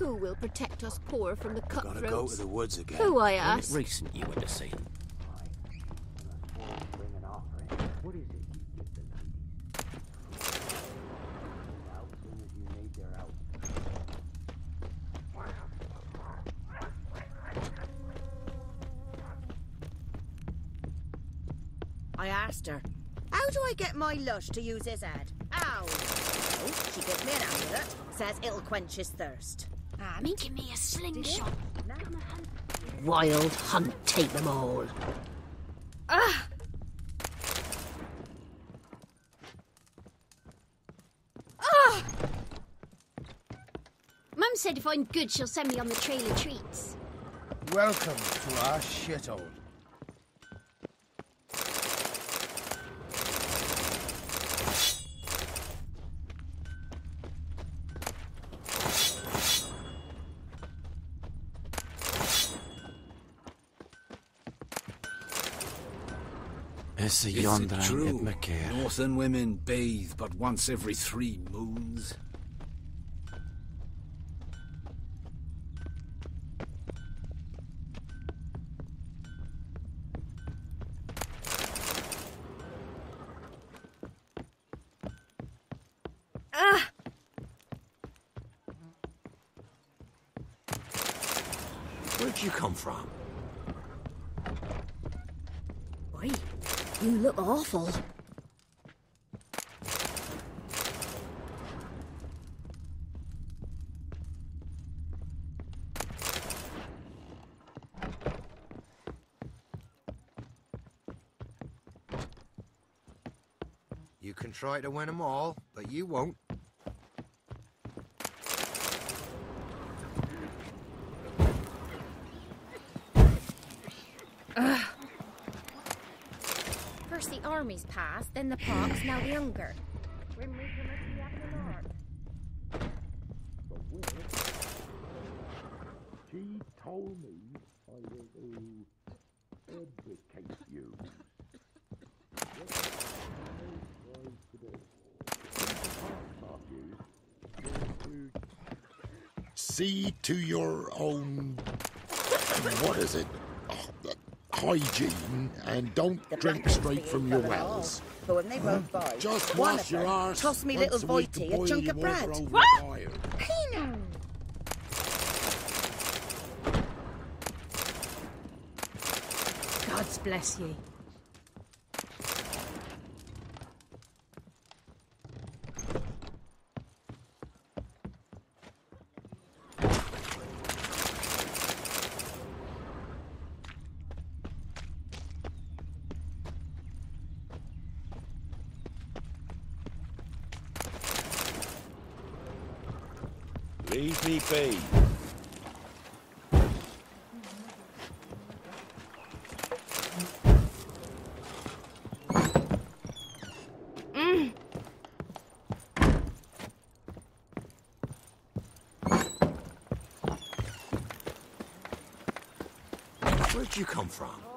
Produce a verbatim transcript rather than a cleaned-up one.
Who will protect us poor from the cutthroats? Gotta go to the woods again. Who, I ask? Recent you went to see. What is it you give the ladies? Out soon as you need their help. I asked her, how do I get my lush to use his ad? Ow! So she gives me an amulet, says it'll quench his thirst. Ah, me give me a slingshot. Wild hunt, take them all. Ah! Ah! Mum said if I'm good, she'll send me on the trail of treats. Welcome to our shithole. Is Is it true? Northern women bathe but once every three moons. Ah! Where'd you come from? Boy, you look awful. You can try to win them all, but you won't. Ugh. First the armies passed, then the pox, now the hunger. When we come up, we have the north. She told me I was to educate you. See to your own, what is it, hygiene, and don't The drink black straight ones from feel your for it all. wells. But when they both buy, Just one wash of your them arse. toss me once little a week Voighty to a boil chunk your of water bread. over What? fire. Pino! God's bless ye. Leave me be. Mm. Where'd you come from?